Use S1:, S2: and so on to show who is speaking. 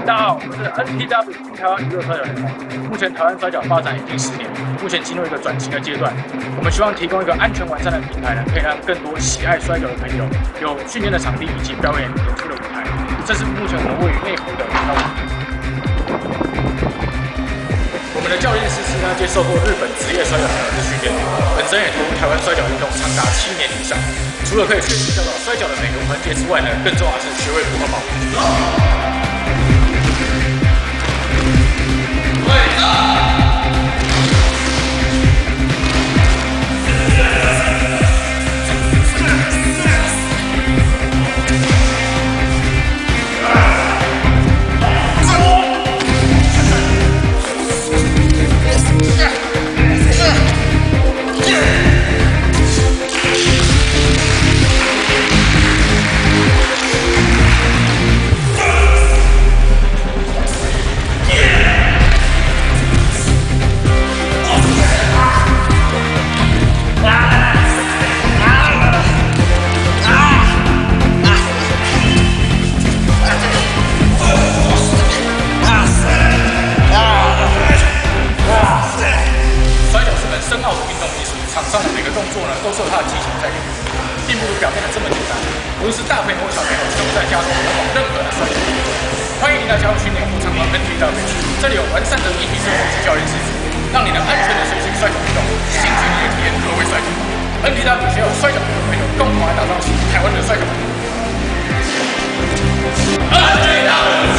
S1: 大家好，我是 NTW 台湾娱乐摔跤联盟。目前台湾摔跤发展已经10年，目前进入一个转型的阶段。我们希望提供一个安全完善的平台可以让更多喜爱摔跤的朋友有训练的场地以及表演演出的舞台。这是目前我们位于内湖的舞蹈。我们的教练师接受过日本职业摔跤选手的训练，本身也投入台湾摔跤运动长达7年以上。除了可以确实教导摔跤的每个环节之外呢，更重要的是学会如何保护。深奥的运动艺术，场上的每个动作呢，都是有它的技巧在运用，并不如表面的这么简单。无论是大朋友或小朋友，都在家中模仿任何的摔跤运动。欢迎您来加入训练我参观 NTW， 这里有完善的一体式武器教练师资，让你能安全的随行摔跤运动，近距离的体验何为摔跤。NTW 需要摔跤的朋友共同来打造起台湾的摔跤。NTW。